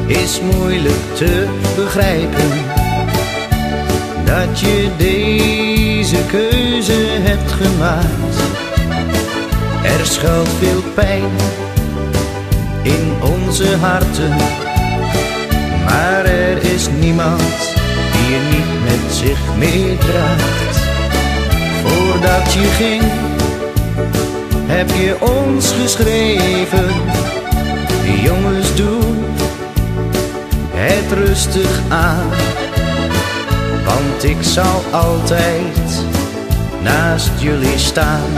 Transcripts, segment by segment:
is moeilijk te begrijpen dat je deze keuze hebt gemaakt. Er schuilt veel pijn in onze harten, maar er is niemand die je niet met zich meedraagt. Voordat je ging, heb je ons geschreven: jongens, doe het rustig aan, want ik zal altijd naast jullie staan.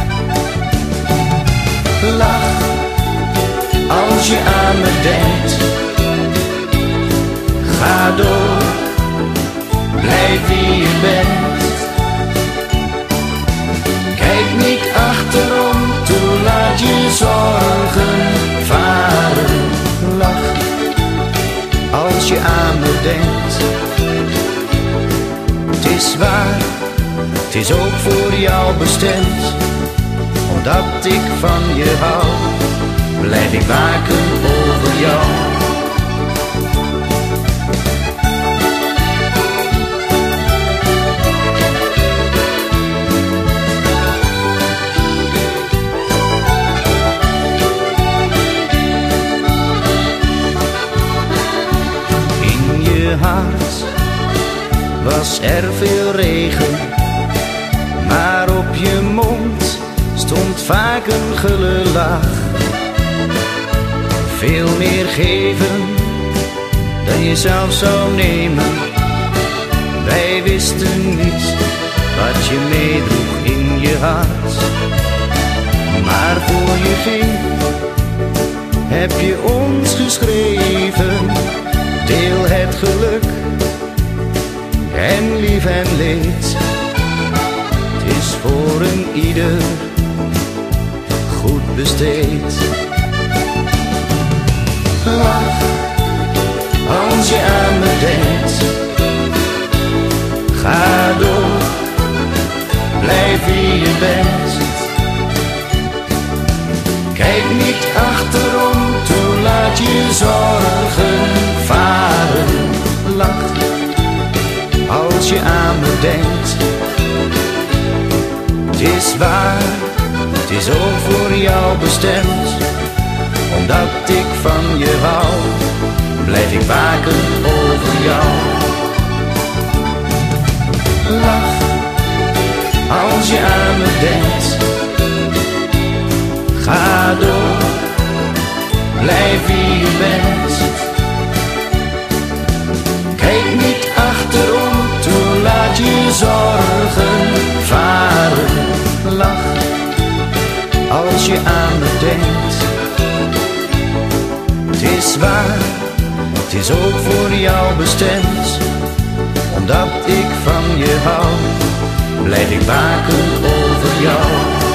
Lach als je aan me denkt, ga door, blijf wie je bent. Kijk niet achterom, toe laat je zorgen varen. Lach als je aan me denkt. Het is waar, het is ook voor jou bestemd. Omdat ik van je hou, blijf ik waken over jou. In je hart was er veel regen, maar op je mond stond vaak een gelach. Veel meer geven dan je zelf zou nemen. Wij wisten niet wat je meedroeg in je hart. Maar voor je ging, heb je ons geschreven: deel het geluk en lief en leed. Het is voor een ieder goed besteed. Lach als je aan me denkt, ga door, blijf wie je bent. Kijk niet achterom, toe laat je zorgen varen. Lach als je aan me denkt. Het is waar, het is ook voor jou bestemd. Omdat ik van je hou, blijf ik waken over jou. Lach als je aan me denkt, ga door, blijf wie je bent. Kijk niet achterom, toe laat je zorgen varen. Lach als je aan me denkt. Het is waar, het is ook voor jou bestemd. Omdat ik van je hou, blijf ik waken over jou.